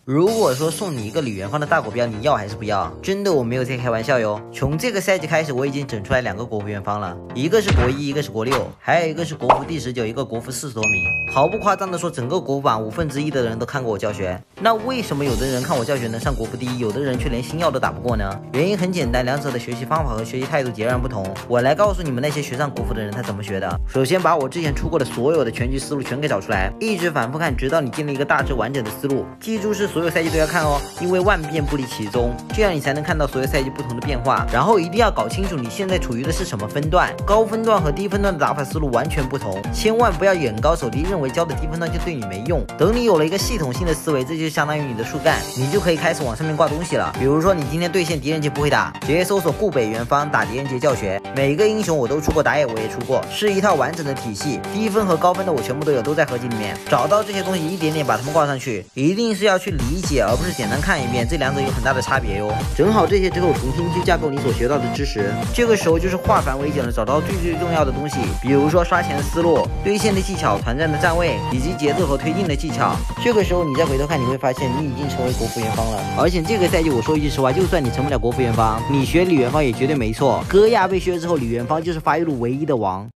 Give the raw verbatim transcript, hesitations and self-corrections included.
如果说送你一个李元芳的大国标，你要还是不要？真的我没有在开玩笑哟。从这个赛季开始，我已经整出来两个国服元芳了，一个是国一，一个是国六，还有一个是国服第十九，一个国服四十多名。毫不夸张的说，整个国服榜五分之一的人都看过我教学。那为什么有的人看我教学能上国服第一，有的人却连星耀都打不过呢？原因很简单，两者的学习方法和学习态度截然不同。我来告诉你们那些学上国服的人他怎么学的。首先把我之前出过的所有的全局思路全给找出来，一直反复看，直到你建立一个大致完整的思路。记住是所有赛季都要看哦，因为万变不离其宗，这样你才能看到所有赛季不同的变化。然后一定要搞清楚你现在处于的是什么分段，高分段和低分段的打法思路完全不同，千万不要眼高手低，认为教的低分段就对你没用。等你有了一个系统性的思维，这就相当于你的树干，你就可以开始往上面挂东西了。比如说你今天对线狄仁杰不会打，直接搜索固北元芳打狄仁杰教学，每个英雄我都出过，打野我也出过，是一套完整的体系，低分和高分的我全部都有，都在合集里面。找到这些东西，一点点把它们挂上去，一定是要去理解，而不是简单看一遍，这两者有很大的差别哟。整好这些之后，重新去架构你所学到的知识，这个时候就是化繁为简了，找到最最重要的东西，比如说刷钱的思路、对线的技巧、团战的站位以及节奏和推进的技巧。这个时候你再回头看，你会发现你已经成为国服元芳了。而且这个赛季我说一句实话，就算你成不了国服元芳，你学李元芳也绝对没错。戈亚被削之后，李元芳就是发育路唯一的王。